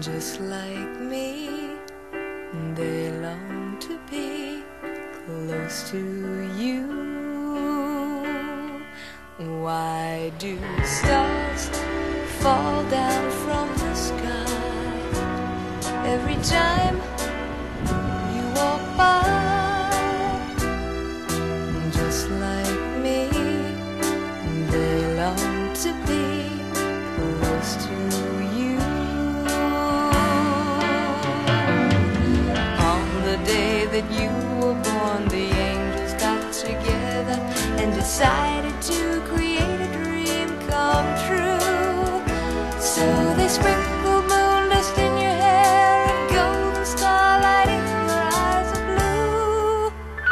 just like me. They long to be close to you. Why do stars fall down from the sky every time you walk by? Just like me, they long to be close to you. On the day that you were born, the angels got together and decided to create a dream come true. So they sprinkled moon dust in your hair and golden starlight in your eyes of blue.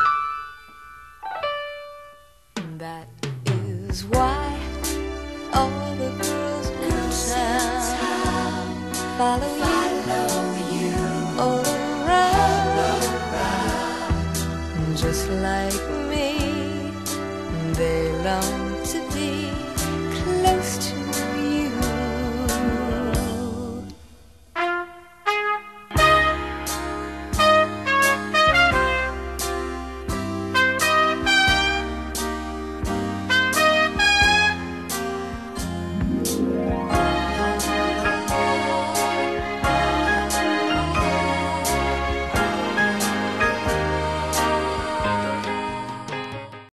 That is why all the girls in town follow you all around, just like me.